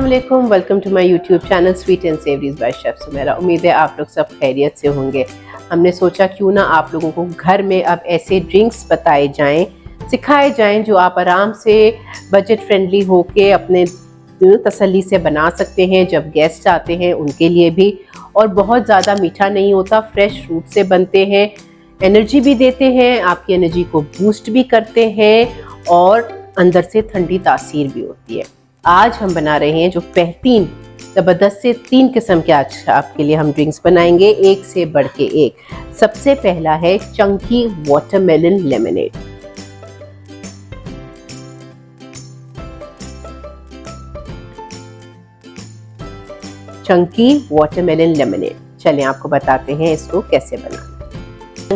अस्सलामुअलैकुम, welcome to my YouTube channel sweet and savouries by chef Sumera. उम्मीद है आप लोग सब खैरियत से होंगे। हमने सोचा क्यों ना आप लोगों को घर में अब ऐसे ड्रिंक्स बताए जाएं, सिखाए जाएं जो आप आराम से बजट फ्रेंडली होके अपने तसल्ली से बना सकते हैं जब गेस्ट आते हैं उनके लिए भी। और बहुत ज़्यादा मीठा नहीं होता, फ्रेश फ्रूट से बनते हैं, एनर्जी भी देते हैं, आपकी एनर्जी को बूस्ट भी करते हैं और अंदर से ठंडी तासीर भी होती है। आज हम बना रहे हैं जो बेहतरीन ज़बरदस्त से 3 किस्म के आज आपके लिए हम ड्रिंक्स बनाएंगे, एक से बढ़ के एक। सबसे पहला है chunky watermelon lemonade. Chunky watermelon lemonade, चलें आपको बताते हैं इसको कैसे बनाना।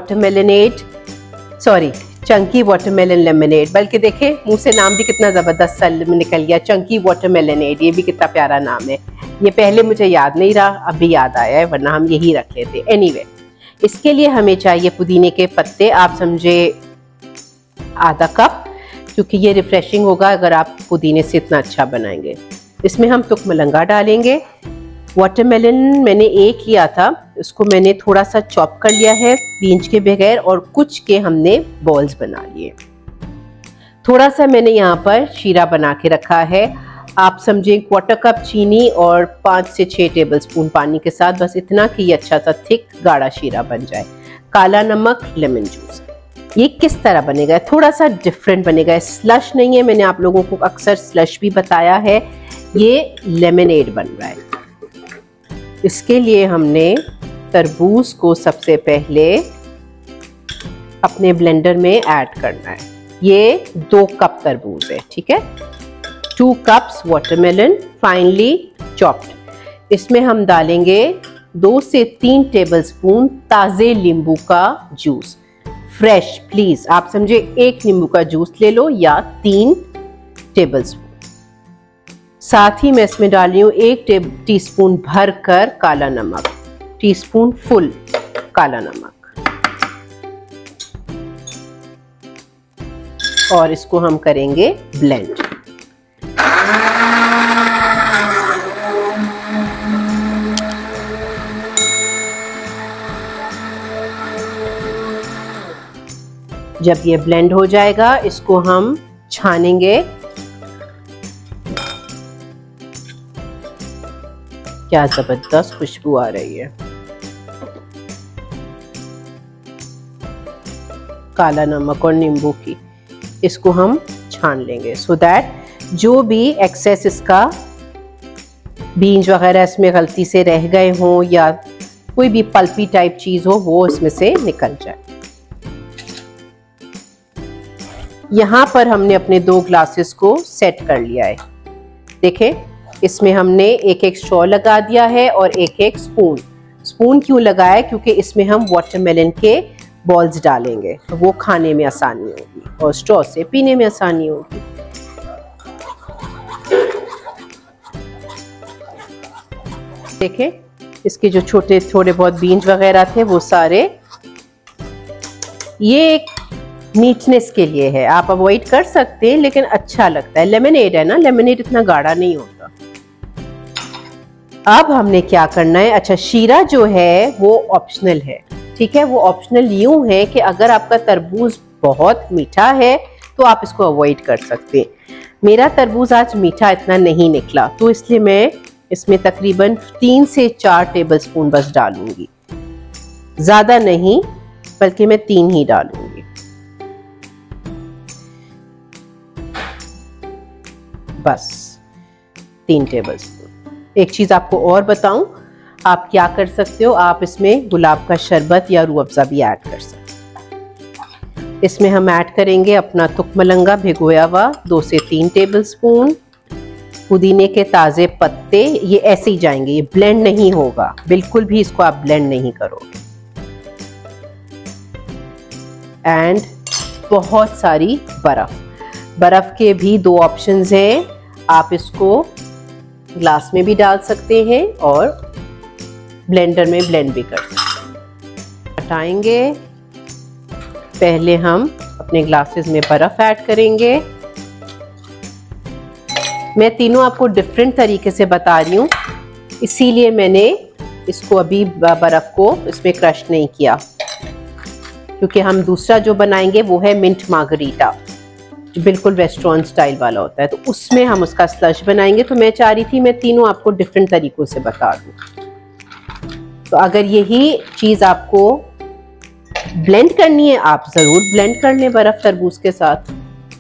चंकी वाटरमेलन लेमनेड, बल्कि देखें मुंह से नाम भी कितना ज़बरदस्त निकल गया, चंकी वाटरमेलनेड। ये भी कितना प्यारा नाम है। ये पहले मुझे याद नहीं रहा, अभी याद आया है, वरना हम यही रख लेते। एनीवे, इसके लिए हमें चाहिए पुदीने के पत्ते, आप समझे आधा कप, क्योंकि ये रिफ्रेशिंग होगा अगर आप पुदीने से इतना अच्छा बनाएंगे। इसमें हम तुक मलंगा डालेंगे। वाटरमेलन मैंने एक लिया था, उसको मैंने थोड़ा सा चॉप कर लिया है बीज के बगैर, और कुछ के हमने बॉल्स बना लिए। थोड़ा सा मैंने यहाँ पर शीरा बना के रखा है, आप समझें 1/4 कप चीनी और 5 से 6 टेबलस्पून पानी के साथ, बस इतना कि ये अच्छा सा थिक गाढ़ा शीरा बन जाए। काला नमक, लेमन जूस। ये किस तरह बनेगा, थोड़ा सा डिफरेंट बनेगा, स्लश नहीं है। मैंने आप लोगों को अक्सर स्लश भी बताया है, ये लेमनेड बन रहा है। इसके लिए हमने तरबूज को सबसे पहले अपने ब्लेंडर में ऐड करना है। ये 2 कप तरबूज है, ठीक है। 2 कप्स वाटरमेलन फाइनली चॉप्ड। इसमें हम डालेंगे 2 से 3 टेबलस्पून ताज़े नींबू का जूस, फ्रेश प्लीज। आप समझे 1 नींबू का जूस ले लो या 3 टेबलस्पून। साथ ही मैं इसमें डाल रही हूँ 1 टीस्पून भर कर काला नमक, टीस्पून फुल काला नमक, और इसको हम करेंगे ब्लेंड। जब ये ब्लेंड हो जाएगा इसको हम छानेंगे। क्या जबरदस्त खुशबू आ रही है। काला नमक और नींबू की, इसको हम छान लेंगे सो दैट जो भी एक्सेस इसका बीज वगैरह इसमें गलती से रह गए हों या कोई भी पल्पी टाइप चीज हो वो इसमें से निकल जाए। यहां पर हमने अपने 2 ग्लासेस को सेट कर लिया है। देखें, इसमें हमने 1-1 स्ट्रॉ लगा दिया है और 1-1 स्पून क्यों लगाया, क्योंकि इसमें हम वाटरमेलन के बॉल्स डालेंगे, वो खाने में आसानी होगी और स्ट्रॉ से पीने में आसानी होगी। देखें, इसके जो छोटे थोड़े बहुत बीज वगैरह थे वो सारे, ये एक मीठनेस के लिए है, आप अवॉइड कर सकते हैं लेकिन अच्छा लगता है। लेमनेड है ना, लेमनेड इतना गाढ़ा नहीं होता। अब हमने क्या करना है, अच्छा शीरा जो है वो ऑप्शनल है, ठीक है। वो ऑप्शनल यूं है कि अगर आपका तरबूज बहुत मीठा है तो आप इसको अवॉइड कर सकते हैं। मेरा तरबूज आज मीठा इतना नहीं निकला, तो इसलिए मैं इसमें तकरीबन 3 से 4 टेबलस्पून बस डालूंगी, ज्यादा नहीं, बल्कि मैं 3 ही डालूंगी। बस 3 टेबलस्पून। एक चीज आपको और बताऊं, आप क्या कर सकते हो, आप इसमें गुलाब का शरबत या रूह अफ़ज़ा भी ऐड कर सकते हैं। इसमें हम ऐड करेंगे अपना तुक मलंगा भिगोया हुआ 2 से 3 टेबलस्पून, पुदीने के ताज़े पत्ते, ये ऐसे ही जाएंगे, ये ब्लेंड नहीं होगा, बिल्कुल भी इसको आप ब्लेंड नहीं करोगे। एंड बहुत सारी बर्फ के भी 2 ऑप्शंस हैं, आप इसको ग्लास में भी डाल सकते हैं और ब्लेंडर में ब्लेंड भी कर सकते हैं। हटाएंगे, पहले हम अपने ग्लासेस में बर्फ ऐड करेंगे। मैं तीनों आपको डिफरेंट तरीके से बता रही हूँ, इसीलिए मैंने इसको अभी बर्फ को इसमें क्रश नहीं किया, क्योंकि हम दूसरा जो बनाएंगे वो है मिंट मार्गरीटा, जो बिल्कुल रेस्टोरेंट स्टाइल वाला होता है, तो उसमें हम उसका स्लश बनाएंगे। तो मैं चाह रही थी मैं तीनों आपको डिफरेंट तरीकों से बता दूं। तो अगर यही चीज आपको ब्लेंड करनी है, आप जरूर ब्लेंड कर लें बर्फ तरबूज के साथ।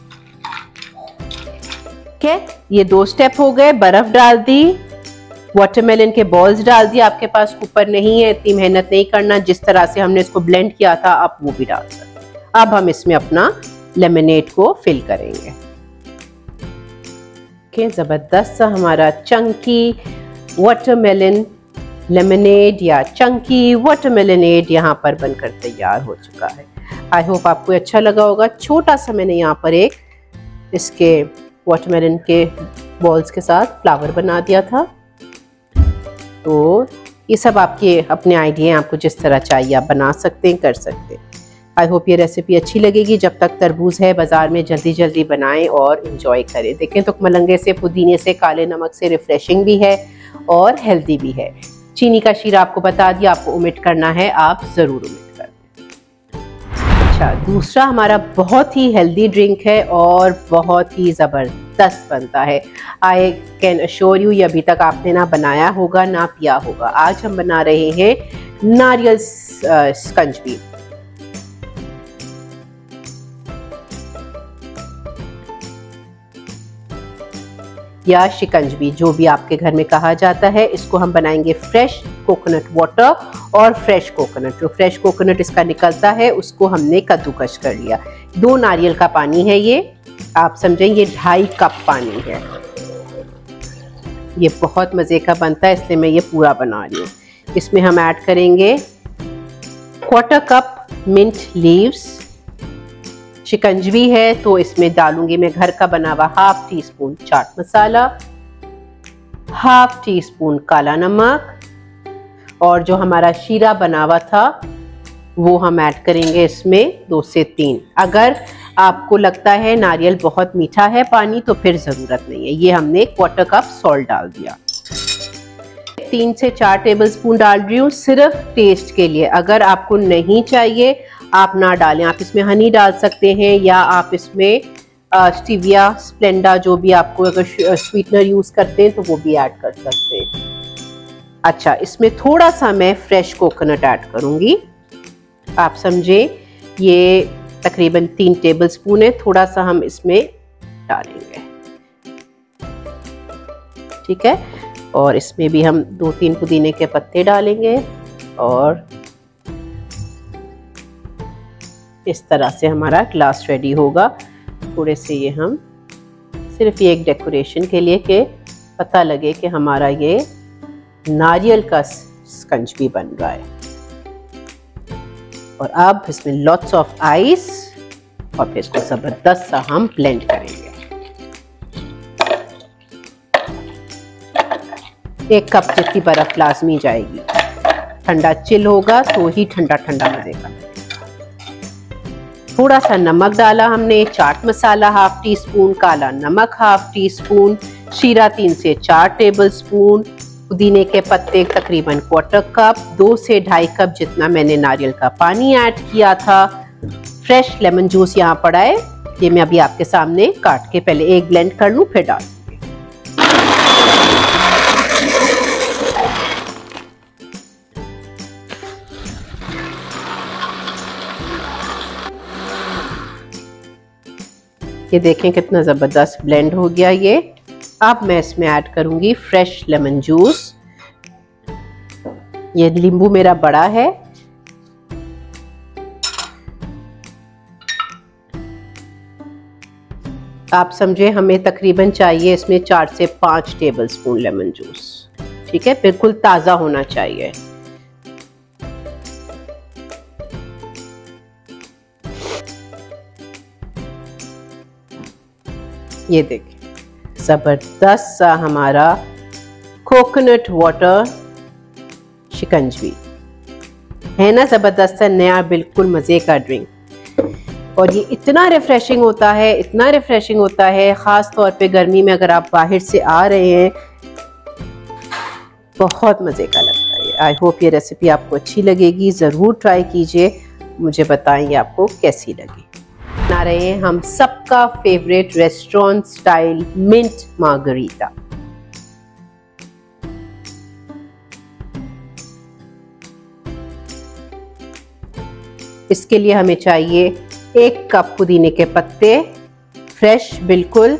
ठीक है, ये 2 स्टेप हो गए। बर्फ डाल दी, वाटरमेलन के बॉल्स डाल दिए, आपके पास कुकर नहीं है, इतनी मेहनत नहीं करना, जिस तरह से हमने इसको ब्लेंड किया था आप वो भी डाल सकते। अब हम इसमें अपना लेमनेड को फिल करेंगे। ओके, जबरदस्त सा हमारा चंकी वाटरमेलन लेमनेड या चंकी वाटरमेलनेड यहाँ पर बनकर तैयार हो चुका है। आई होप आपको अच्छा लगा होगा। छोटा सा मैंने यहाँ पर एक इसके वाटरमेलन के बॉल्स के साथ फ्लावर बना दिया था। तो ये सब आपके अपने आइडिया हैं, आपको जिस तरह चाहिए आप बना सकते हैं, कर सकते हैं। आई होप ये रेसिपी अच्छी लगेगी। जब तक तरबूज है बाज़ार में जल्दी जल्दी बनाएं और इन्जॉय करें। देखें तो मलंगे से, पुदीने से, काले नमक से रिफ्रेशिंग भी है और हेल्दी भी है। चीनी का शीरा आपको बता दिया, आपको ओमिट करना है, आप ज़रूर ओमिट कर दें। अच्छा, दूसरा हमारा बहुत ही हेल्दी ड्रिंक है और बहुत ही ज़बरदस्त बनता है। आई कैन अश्योर यू, ये अभी तक आपने ना बनाया होगा ना पिया होगा। आज हम बना रहे हैं नारियल स्कंजबी। या शिकंजबी, जो भी आपके घर में कहा जाता है। इसको हम बनाएंगे फ्रेश कोकोनट वाटर और फ्रेश कोकोनट। जो फ्रेश कोकोनट इसका निकलता है उसको हमने कद्दूकश कर लिया। 2 नारियल का पानी है ये, आप समझें ये 2.5 कप पानी है। ये बहुत मज़े का बनता है, इसलिए मैं ये पूरा बना रही हूँ। इसमें हम ऐड करेंगे 1/4 कप मिंट लीव्स। शिकंजवी है तो इसमें डालूंगी मैं घर का बना हुआ 1/2 टीस्पून चाट मसाला, 1/2 टीस्पून काला नमक, और जो हमारा शीरा बना हुआ था वो हम ऐड करेंगे इसमें 2 से 3। अगर आपको लगता है नारियल बहुत मीठा है पानी तो फिर ज़रूरत नहीं है। ये हमने 1/4 कप सॉल्ट डाल दिया। 3 से 4 टेबलस्पून डाल रही हूँ सिर्फ टेस्ट के लिए। अगर आपको नहीं चाहिए आप ना डालें, आप इसमें हनी डाल सकते हैं या आप इसमें स्टीविया, स्प्लेंडा, जो भी आपको अगर स्वीटनर यूज़ करते हैं तो वो भी ऐड कर सकते हैं। अच्छा, इसमें थोड़ा सा मैं फ्रेश कोकोनट ऐड करूँगी। आप समझे ये तकरीबन 3 टेबलस्पून है, थोड़ा सा हम इसमें डालेंगे। ठीक है, और इसमें भी हम 2-3 पुदीने के पत्ते डालेंगे और इस तरह से हमारा ग्लास रेडी होगा। थोड़े से ये हम सिर्फ ये एक डेकोरेशन के लिए कि पता लगे कि हमारा ये नारियल का स्कंजबी बन रहा है। और अब इसमें लॉट्स ऑफ आइस और फिर इसको ज़बरदस्त सा हम ब्लेंड करेंगे। 1 कप जितनी बर्फ लाजमी जाएगी। ठंडा चिल होगा तो ही ठंडा ठंडा मजेगा। थोड़ा सा नमक डाला हमने, चाट मसाला 1/2 टीस्पून, काला नमक 1/2 टीस्पून, शीरा 3 से 4 टेबलस्पून, पुदीने के पत्ते तकरीबन 1/4 कप, 2 से 2.5 कप जितना मैंने नारियल का पानी ऐड किया था। फ्रेश लेमन जूस यहाँ पड़ा है, ये मैं अभी आपके सामने काट के पहले एक ब्लेंड कर लूँ फिर डाल। ये देखें कितना ज़बरदस्त ब्लेंड हो गया ये। अब मैं इसमें ऐड करूंगी फ्रेश लेमन जूस। ये नींबू मेरा बड़ा है। आप समझे हमें तकरीबन चाहिए इसमें 4 से 5 टेबलस्पून लेमन जूस। ठीक है, बिल्कुल ताज़ा होना चाहिए। ये देखिए ज़बरदस्त सा हमारा कोकोनट वाटर शिकंजवी है ना, ज़बरदस्त सा नया बिल्कुल मज़े का ड्रिंक। और ये इतना रिफ्रेशिंग होता है, इतना रिफ्रेशिंग होता है, ख़ास तौर पे गर्मी में अगर आप बाहर से आ रहे हैं, बहुत मज़े का लगता है। आई होप ये रेसिपी आपको अच्छी लगेगी, ज़रूर ट्राई कीजिए, मुझे बताएंगे आपको कैसी लगी। बना रहे हैं हम सबका favourite restaurant style mint margarita. इसके लिए हमें चाहिए 1 कप पुदीने के पत्ते फ्रेश बिल्कुल,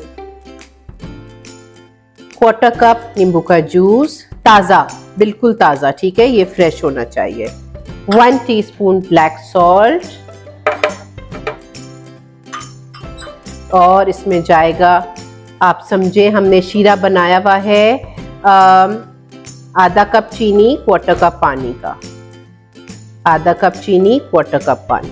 1/4 कप नींबू का जूस ताज़ा, बिल्कुल ताज़ा, ठीक है, ये फ्रेश होना चाहिए, 1 टीस्पून ब्लैक सॉल्ट, और इसमें जाएगा, आप समझे, हमने शीरा बनाया हुआ है, आधा कप चीनी, 1/4 कप पानी का, आधा कप चीनी, 1/4 कप पानी।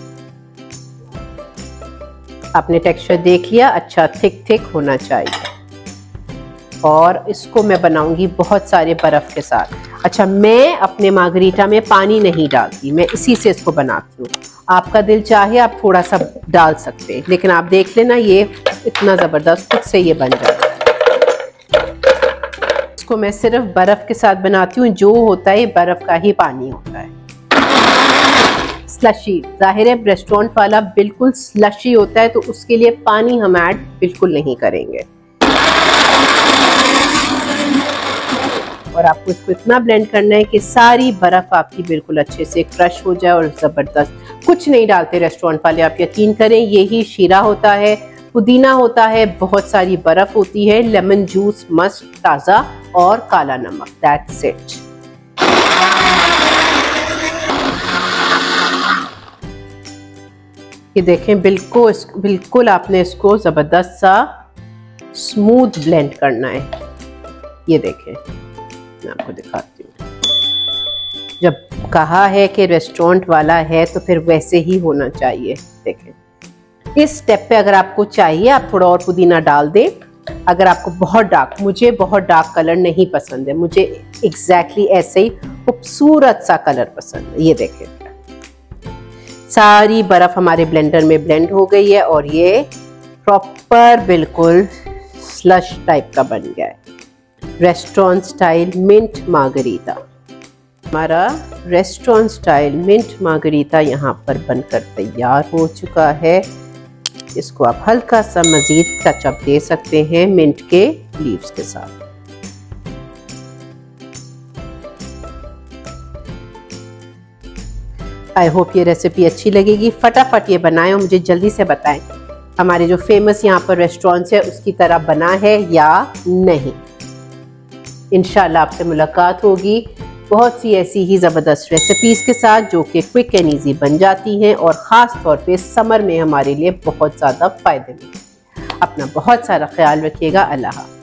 आपने टेक्सचर देख लिया, अच्छा थिक होना चाहिए। और इसको मैं बनाऊंगी बहुत सारे बर्फ के साथ। अच्छा, मैं अपने मार्गरीटा में पानी नहीं डालती, मैं इसी से इसको बनाती हूँ। आपका दिल चाहे आप थोड़ा सा डाल सकते हैं, लेकिन आप देख लेना ये इतना ज़बरदस्त खुद से ये बन जाएगा। इसको मैं सिर्फ बर्फ के साथ बनाती हूँ, जो होता है बर्फ का ही पानी होता है। स्लशी, जाहिर है रेस्टोरेंट वाला बिल्कुल स्लशी होता है, तो उसके लिए पानी हम ऐड बिल्कुल नहीं करेंगे। और आपको इसको इतना ब्लेंड करना है कि सारी बर्फ आपकी बिल्कुल अच्छे से क्रश हो जाए और ज़बरदस्त। कुछ नहीं डालते रेस्टोरेंट वाले, आप यकीन करें, यही शीरा होता है, पुदीना होता है, बहुत सारी बर्फ होती है, लेमन जूस मस्त ताज़ा, और काला नमक, दैट्स इट। ये देखें, बिल्कुल आपने इसको ज़बरदस्त सा स्मूथ ब्लेंड करना है। ये देखें, मैं आपको दिखाती हूँ, जब कहा है कि रेस्टोरेंट वाला है तो फिर वैसे ही होना चाहिए। देखें, इस स्टेप पे अगर आपको चाहिए आप थोड़ा और पुदीना डाल दें। अगर आपको बहुत डार्क, मुझे बहुत डार्क कलर नहीं पसंद है, मुझे एग्जैक्टली ऐसे ही खूबसूरत सा कलर पसंद है। ये देखें, सारी बर्फ हमारे ब्लेंडर में ब्लेंड हो गई है और ये प्रॉपर बिल्कुल स्लश टाइप का बन गया है। रेस्टोरेंट स्टाइल मिंट मार्गरीटा, हमारा रेस्टोरेंट स्टाइल मिंट मार्गरीटा यहाँ पर बनकर तैयार हो चुका है। इसको आप हल्का सा मजीद टचअप दे सकते हैं मिंट के लीव्स के साथ। आई होप ये रेसिपी अच्छी लगेगी। फटाफट ये बनाएं और मुझे जल्दी से बताएं हमारे जो फेमस यहाँ पर रेस्टोरेंट्स है उसकी तरह बना है या नहीं। इंशाल्लाह आपसे मुलाकात होगी बहुत सी ऐसी ही ज़बरदस्त रेसिपीज़ के साथ जो कि क्विक एंड ईजी बन जाती हैं और ख़ास तौर पे समर में हमारे लिए बहुत ज़्यादा फ़ायदेमंद। अपना बहुत सारा ख्याल रखिएगा। अल्लाह हाफ़िज़।